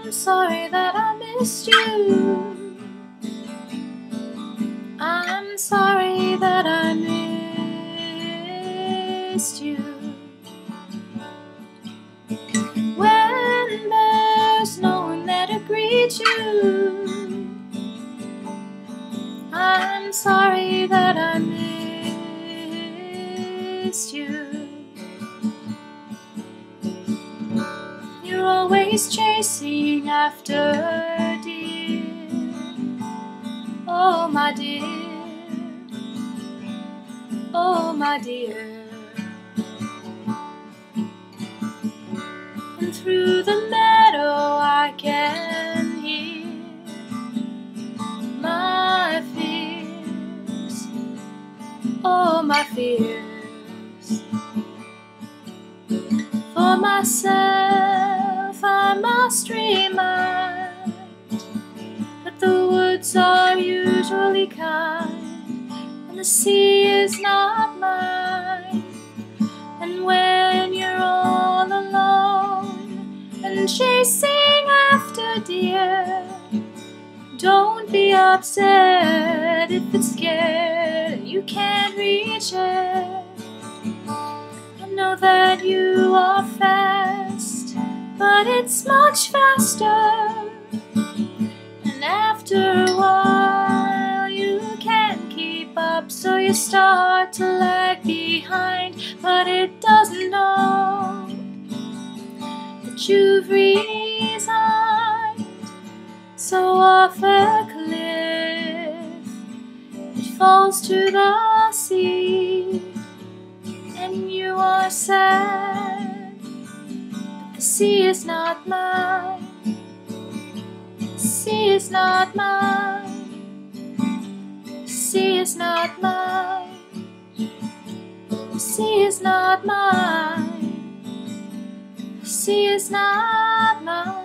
I'm sorry that I missed you. I'm sorry that I missed you. When there's no one there to greet you, I'm sorry that I missed you. You're always chasing after, dear. Oh, my dear. Oh, my dear. And through the meadow I can hear my fears. Oh, my fears. For myself I must remind that the woods are usually kind, and the sea is not mine. And when you're all alone and chasing after deer, don't be upset if it's scared and you can't reach it. I know that you are fast, but it's much faster. And after a while you can't keep up, so you start to lag behind. But it doesn't know that you've resigned. So off a cliff it falls to the sea, and you are sad, but the sea is not mine. The sea is not mine. The sea is not mine. The sea is not mine. The sea is not mine.